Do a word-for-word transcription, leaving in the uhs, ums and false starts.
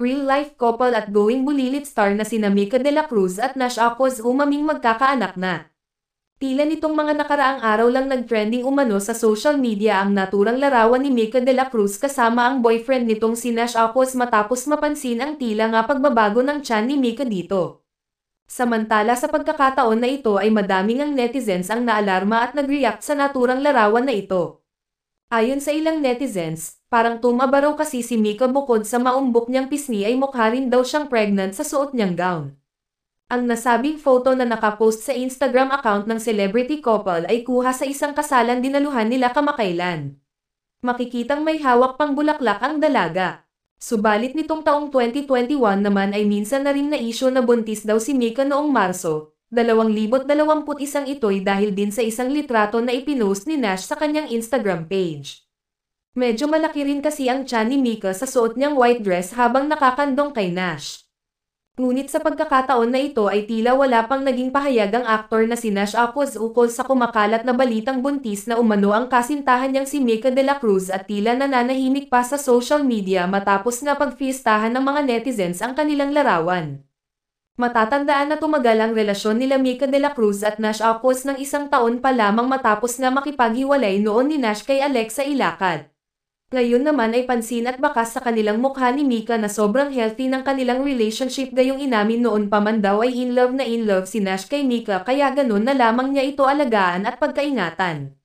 Real-life couple at going bulilit star na sina Mika de la Cruz at Nash Aquaz umaming magkakaanak na. Tila nitong mga nakaraang araw lang nag-trending umano sa social media ang naturang larawan ni Mika de la Cruz kasama ang boyfriend nitong si Nash Aquaz matapos mapansin ang tila nga pagbabago ng tiyan ni Mika dito. Samantala sa pagkakataon na ito ay madaming ang netizens ang naalarma at nag-react sa naturang larawan na ito. Ayon sa ilang netizens, parang tumaba raw kasi si Mika bukod sa maumbok niyang pisngi ay mukha rin daw siyang pregnant sa suot niyang gown. Ang nasabing photo na nakapost sa Instagram account ng celebrity couple ay kuha sa isang kasalan dinaluhan nila kamakailan. Makikitang may hawak pang bulaklak ang dalaga. Subalit nitong taong twenty twenty-one naman ay minsan na rin na-issue na buntis daw si Mika noong Marso, dalawang libo't dalawamput isang ito'y dahil din sa isang litrato na ipinost ni Nash sa kanyang Instagram page. Medyo malaki rin kasi ang tiyan ni Mika sa suot niyang white dress habang nakakandong kay Nash. Ngunit sa pagkakataon na ito ay tila wala pang naging pahayag ang aktor na si Nash Aquaz ukol sa kumakalat na balitang buntis na umano ang kasintahan niyang si Mika de la Cruz at tila nananahimik pa sa social media matapos nga pagfiestahan ng mga netizens ang kanilang larawan. Matatandaan na tumagal ang relasyon nila Mika de la Cruz at Nash Aquaz ng isang taon pa lamang matapos nga makipaghiwalay noon ni Nash kay Alexa Ilacad. Ngayon naman ay pansin at bakas sa kanilang mukha ni Mika na sobrang healthy ng kanilang relationship gayong inamin noon pa man daw ay in love na in love si Nash kay Mika kaya ganun na lamang niya ito alagaan at pagkaingatan.